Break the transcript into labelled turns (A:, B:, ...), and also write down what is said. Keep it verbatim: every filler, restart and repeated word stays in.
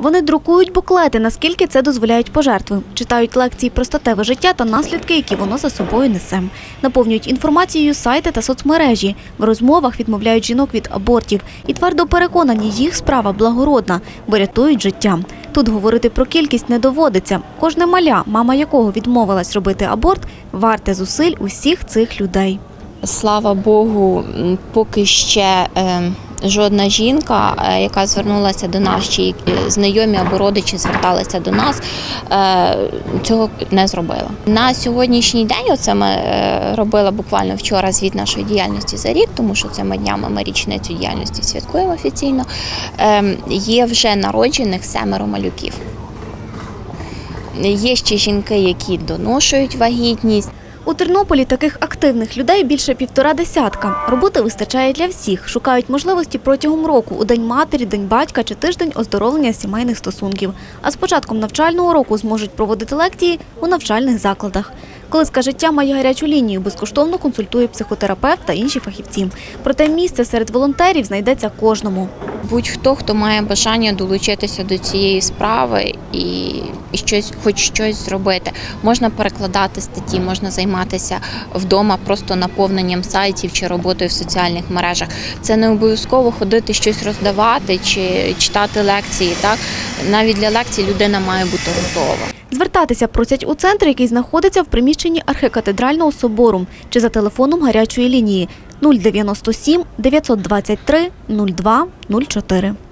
A: Вони друкують буклети, наскільки це дозволяють пожертви. Читають лекції про статеве життя та наслідки, які воно за собою несе. Наповнюють інформацією сайти та соцмережі. В розмовах відмовляють жінок від абортів. І твердо переконані, їх справа благородна, бо рятують життя. Тут говорити про кількість не доводиться. Кожне маля, мама якого відмовилась робити аборт, варте зусиль усіх цих людей.
B: Слава Богу, поки ще е, жодна жінка, е, яка звернулася до нас, чи знайомі або родичі зверталися до нас, е, цього не зробила. На сьогоднішній день, оце ми е, робили буквально вчора звіт нашої діяльності за рік, тому що цими днями ми річницю діяльності святкуємо офіційно, е, є вже народжених семеро малюків. Є ще жінки, які доношують вагітність.
A: У Тернополі таких активних людей більше півтора десятка. Роботи вистачає для всіх. Шукають можливості протягом року – у День матері, День батька чи тиждень оздоровлення сімейних стосунків. А з початком навчального року зможуть проводити лекції у навчальних закладах. Колиска життя має гарячу лінію, безкоштовно консультує психотерапевт та інші фахівці. Проте місце серед волонтерів знайдеться кожному.
B: Будь-хто, хто має бажання долучитися до цієї справи і, і щось, хоч щось зробити. Можна перекладати статті, можна займатися вдома просто наповненням сайтів чи роботою в соціальних мережах. Це не обов'язково ходити щось роздавати чи читати лекції. Так? Навіть для лекцій людина має бути готова.
A: Звертатися просять у центр, який знаходиться в приміщенні архікатедрального собору, чи за телефоном гарячої лінії нуль дев'яносто сім дев'ятсот двадцять три нуль два нуль чотири.